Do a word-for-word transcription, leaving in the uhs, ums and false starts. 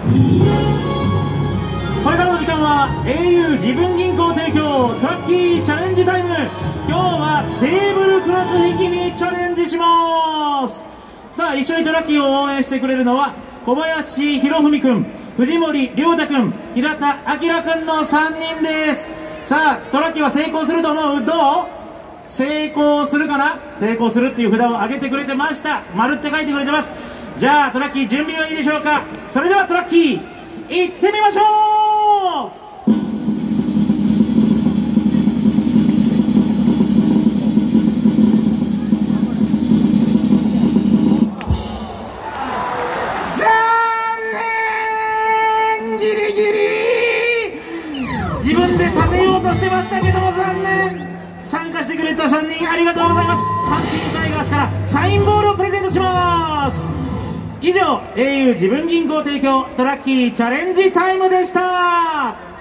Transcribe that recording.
これからの時間は エーユー 自分銀行提供トラッキーチャレンジタイム。今日はテーブルクロス引きにチャレンジします。さあ、一緒にトラッキーを応援してくれるのは小林博文君、藤森亮太君、平田明君のさんにんです。さあ、トラッキーは成功すると思う？どう？成功するかな？成功するっていう札を上げてくれてました。丸って書いてくれてます。じゃあトラッキー準備はいいでしょうか。それではトラッキー行ってみましょう。自分で立てようとしてましたけども残念。参加してくれたさんにんありがとうございます。阪神タイガースからサインボールをプレゼントします。以上 エーユー 自分銀行提供トラッキーチャレンジタイムでした。